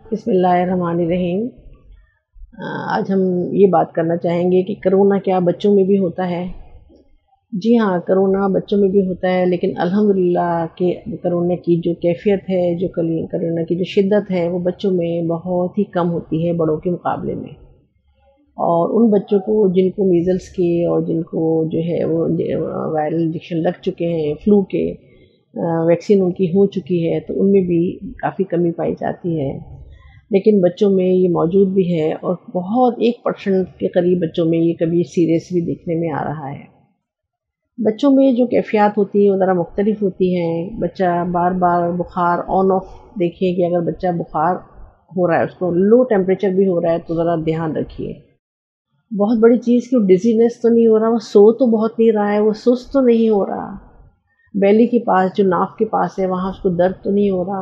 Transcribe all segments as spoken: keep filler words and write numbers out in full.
بسم اللہ الرحمن الرحیم۔ آج ہم یہ بات کرنا چاہیں گے کہ کرونا کیا بچوں میں بھی ہوتا ہے؟ جی ہاں، کرونا بچوں میں بھی ہوتا ہے، لیکن الحمدللہ کہ کرونا کی جو کیفیت ہے، جو کرونا کی جو شدت ہے، وہ بچوں میں بہت ہی کم ہوتی ہے بڑوں کے مقابلے میں۔ اور ان بچوں کو جن کو میزلس کے اور جن کو جو ہے وہ وائرل انجیکشن لگ چکے ہیں، فلو کے ویکسین ان کی ہو چکی ہے، تو ان میں بھی کافی کمی پائی جاتی ہے، لیکن بچوں میں یہ موجود بھی ہے، اور بہت ایک پرسنٹ کے قریب بچوں میں یہ کبھی سیریس بھی دیکھنے میں آ رہا ہے۔ بچوں میں جو کیفیات ہوتی ہیں وہ ذرا مختلف ہوتی ہیں۔ بچہ بار بار بخار آن آف، دیکھیے کہ اگر بچہ بخار ہو رہا ہے، اس کو لو ٹیمپریچر بھی ہو رہا ہے، تو ذرا دھیان رکھیے۔ بہت بڑی چیز کہ وہ ڈیزینس تو نہیں ہو رہا، وہ سو تو بہت نہیں رہا ہے، وہ سست تو نہیں ہو رہا، بیلی کے پاس جو ناف کے پاس ہے وہاں اس کو درد تو نہیں ہو رہا۔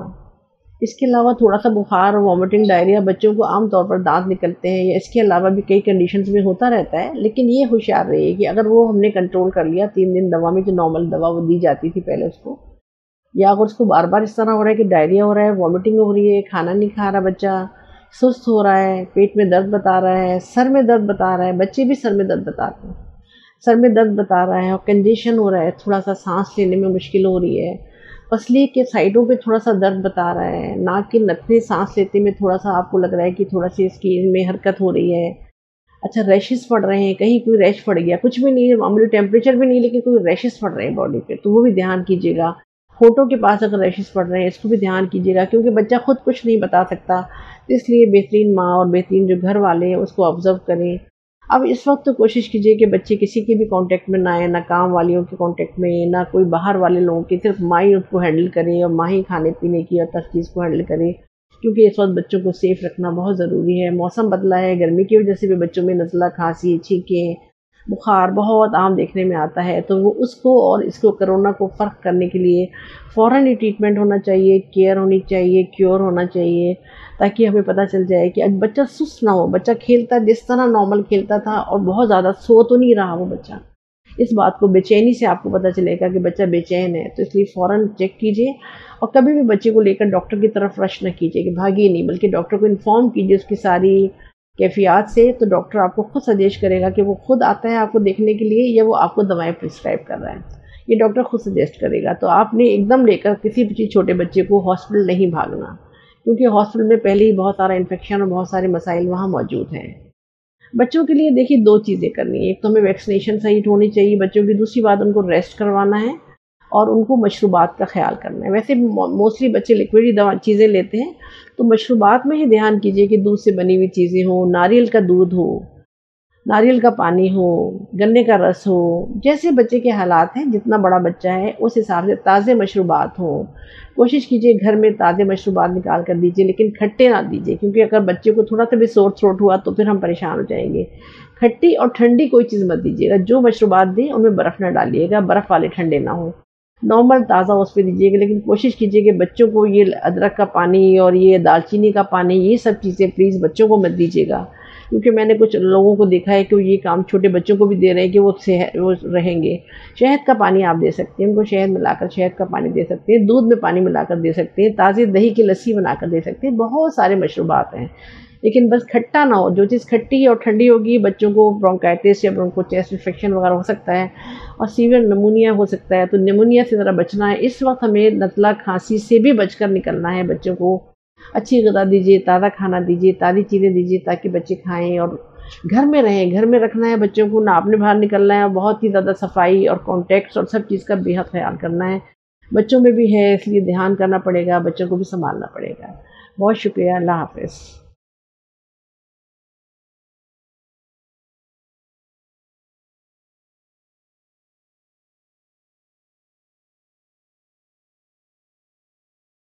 اس کے علاوہ تھوڑا سا بخار، وامٹنگ، ڈائریا بچوں کو عام طور پر دانت نکلتے ہیں، یا اس کے علاوہ بھی کئی کنڈیشنز میں ہوتا رہتا ہے، لیکن یہ ہوشیار رہیے کہ اگر وہ ہم نے کنٹرول کر لیا تین دن دوا میں، جو نارمل دوا وہ دی جاتی تھی پہلے اس کو، یا اگر اس کو بار بار اس طرح ہو رہا ہے کہ ڈائریا ہو رہا ہے، وامٹنگ ہو رہی ہے، کھانا نہیں کھا رہا بچہ، سست ہو رہا ہے، پیٹ میں درد بتا رہا ہے، سر میں درد بتا رہا ہے، بچے بھی سر میں درد بتاتے ہیں، سر میں درد بتا رہا ہے، اور کنجیشن ہو رہا ہے، تھوڑا سا سانس لینے میں مشکل ہو رہی ہے، پسلی کے سائڈوں پہ تھوڑا سا درد بتا رہا ہے، ناک کے نتنے سانس لیتے میں تھوڑا سا آپ کو لگ رہا ہے کہ تھوڑا سی اس کی میں حرکت ہو رہی ہے، اچھا ریشز پڑ رہے ہیں، کہیں کوئی ریش پڑ گیا، کچھ بھی نہیں ہے، معمولی ٹیمپریچر بھی نہیں، لیکن کوئی ریشز پڑ رہے ہیں باڈی پہ، تو وہ بھی دھیان کیجیے گا۔ فوٹو کے پاس اگر ریشز پڑ رہے ہیں، اس کو بھی دھیان کیجیے گا، کیونکہ بچہ خود کچھ نہیں بتا سکتا، اس لیے بہترین ماں اور بہترین جو گھر والے ہیں اس کو آبزرو کریں۔ اب اس وقت تو کوشش کیجیے کہ بچے کسی کے بھی کانٹیکٹ میں نہ آئیں، نہ کام والیوں کے کانٹیکٹ میں، نہ کوئی باہر والے لوگوں کی، صرف ماں ہی ان کو ہینڈل کرے، اور ماں ہی کھانے پینے کی اور ہر چیز کو ہینڈل کرے، کیونکہ اس وقت بچوں کو سیف رکھنا بہت ضروری ہے۔ موسم بدلا ہے، گرمی کی وجہ سے بھی بچوں میں نزلہ، کھانسی، چھینکیں، بخار بہت عام دیکھنے میں آتا ہے، تو وہ اس کو اور اس کو کرونا کو فرق کرنے کے لیے فوراً ہی ٹریٹمنٹ ہونا چاہیے، کیئر ہونی چاہیے، کیور ہونا چاہیے، تاکہ ہمیں پتہ چل جائے کہ آج بچہ سست نہ ہو، بچہ کھیلتا جس طرح نارمل کھیلتا تھا، اور بہت زیادہ سو تو نہیں رہا وہ بچہ۔ اس بات کو بے چینی سے آپ کو پتہ چلے گا کہ بچہ بے چین ہے، تو اس لیے فوراً چیک کیجیے، اور کبھی بھی بچے کو لے کر ڈاکٹر کی طرف رش نہ کیجیے کہ بھاگیے نہیں، بلکہ ڈاکٹر کو انفارم کیجیے اس کی ساری کیفیات سے، تو ڈاکٹر آپ کو خود سجیسٹ کرے گا کہ وہ خود آتا ہے آپ کو دیکھنے کے لیے، یا وہ آپ کو دوائیں پرسکرائب کر رہا ہے، یہ ڈاکٹر خود سجیسٹ کرے گا۔ تو آپ نے ایک دم لے کر کسی بھی چھوٹے بچے کو ہاسپٹل نہیں بھاگنا، کیونکہ ہاسپٹل میں پہلے ہی بہت سارا انفیکشن اور بہت سارے مسائل وہاں موجود ہیں۔ بچوں کے لیے دیکھیے دو چیزیں کرنی ہے، ایک تو ہمیں ویکسینیشن صحیح ہونی چاہیے بچوں کی، دوسری بات ان کو ریسٹ کروانا ہے، اور ان کو مشروبات کا خیال کرنا ہے۔ ویسے موسٹلی بچے لکوڈ ہی دوا چیزیں لیتے ہیں، تو مشروبات میں ہی دھیان کیجیے کہ دودھ سے بنی ہوئی چیزیں ہوں، ناریل کا دودھ ہو، ناریل کا پانی ہو، گنے کا رس ہو، جیسے بچے کے حالات ہیں، جتنا بڑا بچہ ہے اس حساب سے تازے مشروبات ہوں۔ کوشش کیجیے گھر میں تازے مشروبات نکال کر دیجیے، لیکن کھٹے نہ دیجیے، کیونکہ اگر بچے کو تھوڑا سا بھی سور تھروٹ ہوا تو پھر ہم پریشان ہو جائیں گے۔ کھٹی اور ٹھنڈی کوئی چیز مت دیجیے گا، جو مشروبات دیں ان میں برف نہ ڈالیے گا، برف والے ٹھنڈے نہ ہوں، نارمل تازہ اس پہ دیجیے گا، لیکن کوشش کیجیے کہ بچوں کو یہ ادرک کا پانی اور یہ دال چینی کا پانی، یہ سب چیزیں پلیز بچوں کو مت دیجیے گا، کیونکہ میں نے کچھ لوگوں کو دیکھا ہے کہ وہ یہ کام چھوٹے بچوں کو بھی دے رہے ہیں کہ وہ صحت وہ رہیں گے۔ شہد کا پانی آپ دے سکتے ہیں، ان کو شہد ملا کر شہد کا پانی دے سکتے ہیں، دودھ میں پانی ملا کر دے سکتے ہیں، تازی دہی کی لسی بنا کر دے سکتے ہیں، بہت سارے مشروبات ہیں، لیکن بس کھٹا نہ ہو۔ جو چیز کھٹی اور ٹھنڈی ہوگی بچوں کو برونکائٹس یا برونکو چیسٹ انفیکشن وغیرہ ہو سکتا ہے، اور سیویئر نمونیا ہو سکتا ہے، تو نمونیا سے ذرا بچنا ہے۔ اس وقت ہمیں نزلہ کھانسی سے بھی بچ کر نکلنا ہے، بچوں کو اچھی غذا دیجیے، تازہ کھانا دیجیے، تازی چیزیں دیجیے، تاکہ بچے کھائیں، اور گھر میں رہیں، گھر میں رکھنا ہے بچوں کو، نہ آپ نے باہر نکلنا ہے، اور بہت ہی زیادہ صفائی اور کانٹیکٹس اور سب چیز کا بے حد خیال کرنا ہے۔ بچوں میں بھی ہے، اس لیے دھیان کرنا پڑے گا، بچوں کو بھی سنبھالنا پڑے گا۔ بہت شکریہ، اللہ حافظ۔